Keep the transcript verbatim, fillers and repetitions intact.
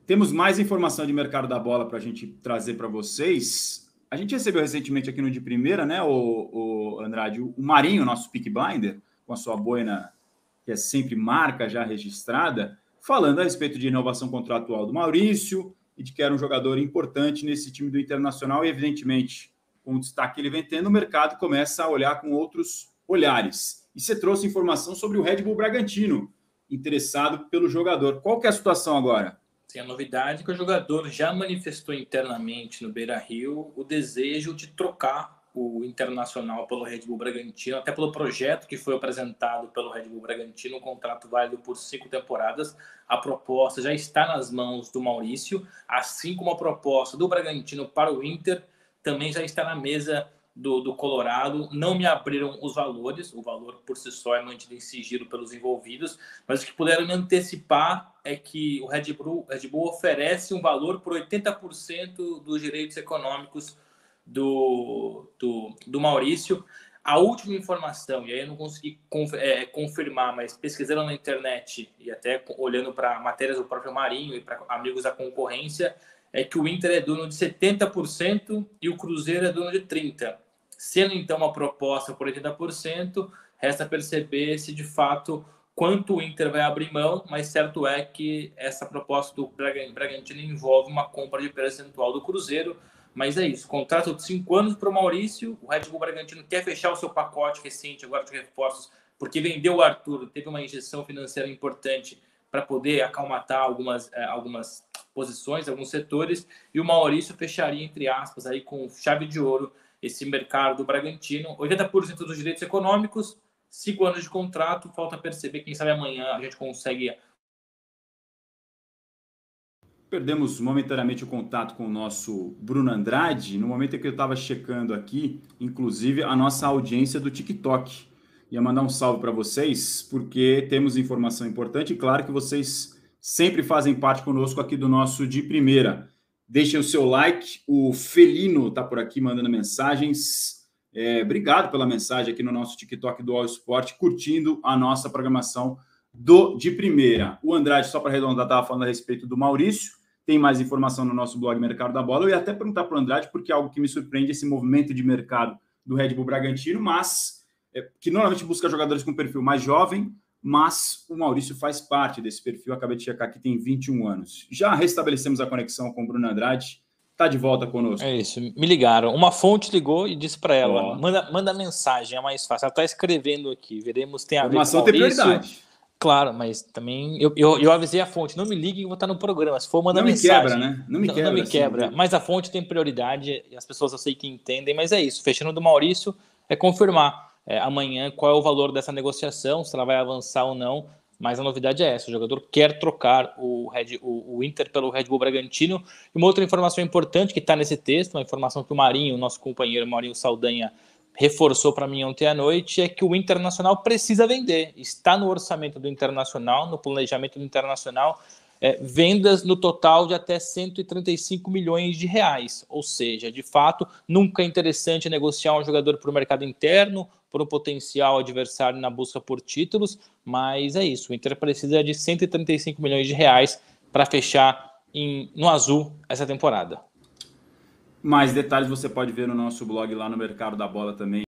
Temos mais informação de mercado da bola para a gente trazer para vocês. A gente recebeu recentemente aqui no De Primeira, né, o, o Andrade, o Marinho, nosso pick blinder, com a sua boina, que é sempre marca já registrada, falando a respeito de inovação contratual do Maurício e de que era um jogador importante nesse time do Internacional e, evidentemente, com o destaque que ele vem tendo, o mercado começa a olhar com outros olhares. E você trouxe informação sobre o Red Bull Bragantino, interessado pelo jogador. Qual que é a situação agora? Tem a novidade que o jogador já manifestou internamente no Beira-Rio o desejo de trocar o Internacional pelo Red Bull Bragantino, até pelo projeto que foi apresentado pelo Red Bull Bragantino, um contrato válido por cinco temporadas. A proposta já está nas mãos do Maurício, assim como a proposta do Bragantino para o Inter também já está na mesa do, do Colorado. Não me abriram os valores, o valor por si só é mantido em sigilo pelos envolvidos, mas o que puderam me antecipar é que o Red Bull, Red Bull oferece um valor por oitenta por cento dos direitos econômicos do, do, do Maurício. A última informação, e aí eu não consegui é, confirmar, mas pesquisando na internet e até olhando para matérias do próprio Marinho e para amigos da concorrência, é que o Inter é dono de setenta por cento e o Cruzeiro é dono de trinta por cento. Sendo então uma proposta por oitenta por cento, resta perceber se de fato quanto o Inter vai abrir mão, mas certo é que essa proposta do Bragantino envolve uma compra de percentual do Cruzeiro. Mas é isso, contrato de cinco anos para o Maurício. O Red Bull Bragantino quer fechar o seu pacote recente agora de reforços, porque vendeu o Arthur, teve uma injeção financeira importante para poder acalmatar algumas, algumas posições, alguns setores, e o Maurício fecharia, entre aspas, aí com chave de ouro esse mercado do Bragantino. oitenta por cento dos direitos econômicos, cinco anos de contrato, falta perceber, quem sabe amanhã a gente consegue... Perdemos momentaneamente o contato com o nosso Bruno Andrade, no momento em que eu estava checando aqui, inclusive, a nossa audiência do TikTok. Ia mandar um salve para vocês, porque temos informação importante e claro que vocês sempre fazem parte conosco aqui do nosso De Primeira. Deixem o seu like, o Felino está por aqui mandando mensagens. É, obrigado pela mensagem aqui no nosso TikTok do All Sport, curtindo a nossa programação do De Primeira. O Andrade, só para arredondar, estava falando a respeito do Maurício. Tem mais informação no nosso blog Mercado da Bola. Eu ia até perguntar para o Andrade, porque é algo que me surpreende, esse movimento de mercado do Red Bull Bragantino, mas é, que normalmente busca jogadores com perfil mais jovem, mas o Maurício faz parte desse perfil. Eu acabei de checar que tem vinte e um anos. Já restabelecemos a conexão com o Bruno Andrade. Está de volta conosco. É isso, me ligaram. Uma fonte ligou e disse para ela, oh. manda, manda mensagem, é mais fácil. Ela está escrevendo aqui, veremos, tem a Informação ver com tem prioridade. Claro, mas também eu, eu, eu avisei a fonte, não me ligue que eu vou estar no programa, se for mandar não me mensagem. Quebra, né? Não me não, quebra, não me assim, quebra, mas a fonte tem prioridade e as pessoas eu sei que entendem, mas é isso, fechando do Maurício é confirmar é, amanhã qual é o valor dessa negociação, se ela vai avançar ou não, mas a novidade é essa, o jogador quer trocar o, Red, o, o Inter pelo Red Bull Bragantino. E uma outra informação importante que está nesse texto, uma informação que o Marinho, nosso companheiro Marinho Saldanha, reforçou para mim ontem à noite, é que o Internacional precisa vender. Está no orçamento do Internacional, no planejamento do Internacional, é, vendas no total de até cento e trinta e cinco milhões de reais. Ou seja, de fato, nunca é interessante negociar um jogador para o mercado interno, por um potencial adversário na busca por títulos, mas é isso, o Inter precisa de cento e trinta e cinco milhões de reais para fechar em, no azul essa temporada. Mais detalhes você pode ver no nosso blog lá no Mercado da Bola também.